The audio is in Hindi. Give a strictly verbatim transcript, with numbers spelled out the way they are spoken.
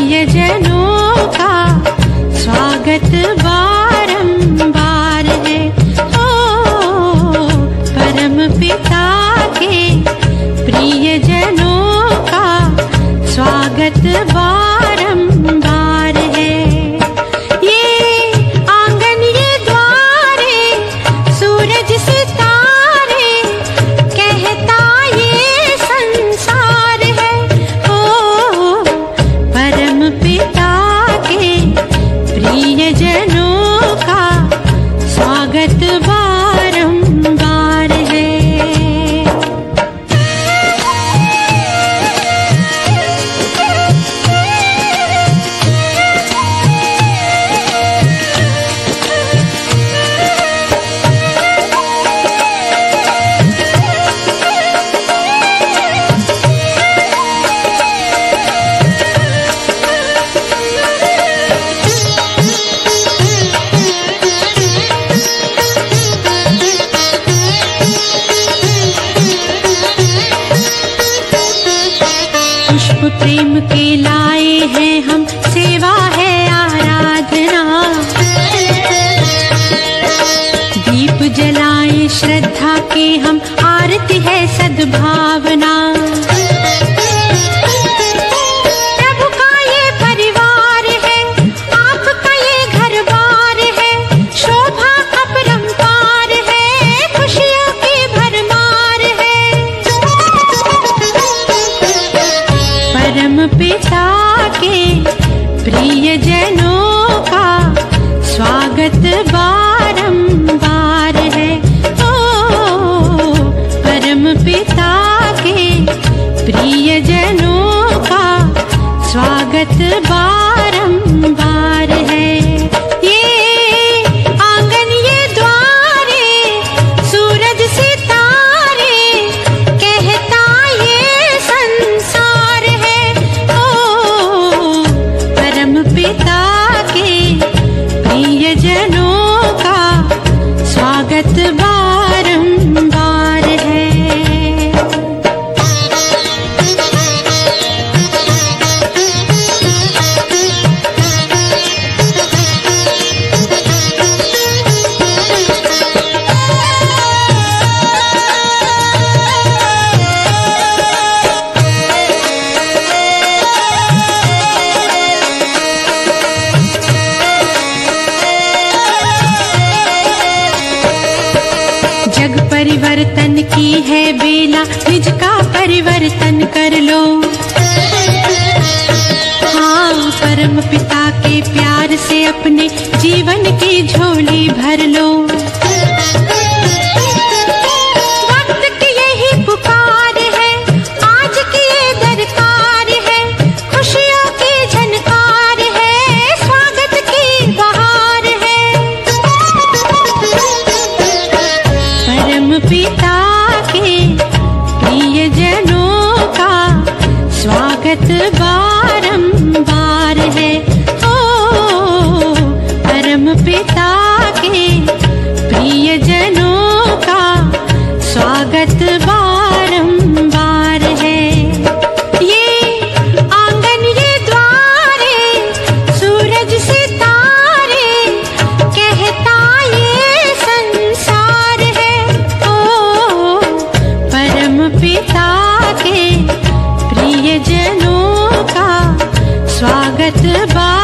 प्रियजनों का स्वागत बारंबार है। ओ परम पिता के प्रियजनों का स्वागत बारंबार है। ये आंगन ये द्वारे सूरज सितारे कहता ये संसार है। ओ परम पिता के प्रियजनों का स्वागत बारंबार है। प्रेम के लाए हैं हम, सेवा है आराधना। दीप जलाए श्रद्धा के हम, आरती है सद्भावना। प्रभु का ये परिवार है, आपका ये घर बार है। शोभा अपरंपार है, खुशियों की भरमार है। परम पिता के प्रियजनों का स्वागत बारंबार है। ओ परम पिता के प्रियजनों का स्वागत बारंबार है। ये आंगन ये द्वारे सूरज सितारे कहता ये संसार है। ओ परम पिता के प्रियजनों का स्वागत बारंबार है। जग परिवर्तन की है बेला, निज का परिवर्तन कर लो। हाँ परम पिता के प्यार से अपने जीवन की झोली भर लो। वक्त की यही पुकार है, आज की ये दरकार है। खुशियों की झनकार है, स्वागत की बहार है। परम पिता के प्रियजनों का स्वागत बारंबार है। ओ परम पिता के प्रियजनों का स्वागत बारंबार है। ये आंगन ये द्वारे सूरज सितारे कहता ये संसार है। ओ परम पिता के प्रियजनों का स्वागत बा